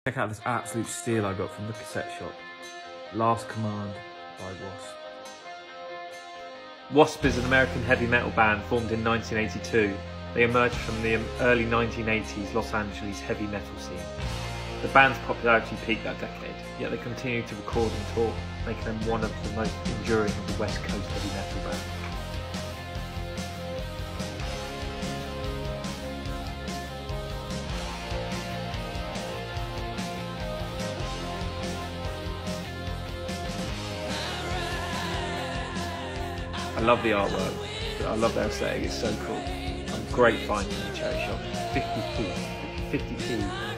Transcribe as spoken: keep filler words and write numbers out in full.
Check out this absolute steal I got from the cassette shop. Last Command by W A S P. W A S P is an American heavy metal band formed in nineteen eighty-two. They emerged from the early nineteen eighties Los Angeles heavy metal scene. The band's popularity peaked that decade, yet they continued to record and tour, making them one of the most enduring of the West Coast heavy metal bands. I love the artwork, I love their aesthetic, it's so cool. A great find in the charity shop. fifty p, fifty p.